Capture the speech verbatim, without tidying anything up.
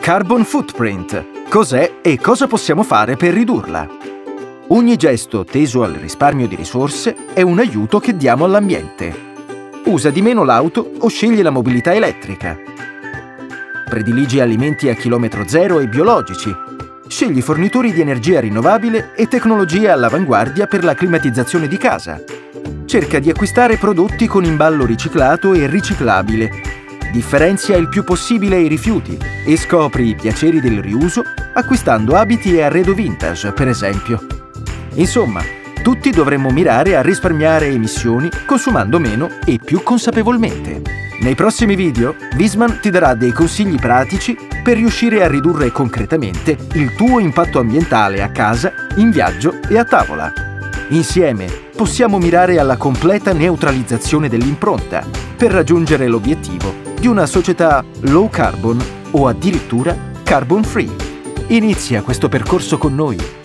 Carbon footprint. Cos'è e cosa possiamo fare per ridurla? Ogni gesto teso al risparmio di risorse è un aiuto che diamo all'ambiente. Usa di meno l'auto o scegli la mobilità elettrica. Prediligi alimenti a chilometro zero e biologici. Scegli fornitori di energia rinnovabile e tecnologie all'avanguardia per la climatizzazione di casa. Cerca di acquistare prodotti con imballo riciclato e riciclabile. Differenzia il più possibile i rifiuti e scopri i piaceri del riuso acquistando abiti e arredo vintage, per esempio. Insomma, tutti dovremmo mirare a risparmiare emissioni consumando meno e più consapevolmente. Nei prossimi video, Viessmann ti darà dei consigli pratici per riuscire a ridurre concretamente il tuo impatto ambientale a casa, in viaggio e a tavola. Insieme possiamo mirare alla completa neutralizzazione dell'impronta per raggiungere l'obiettivo di una società low carbon o addirittura carbon free. Inizia questo percorso con noi.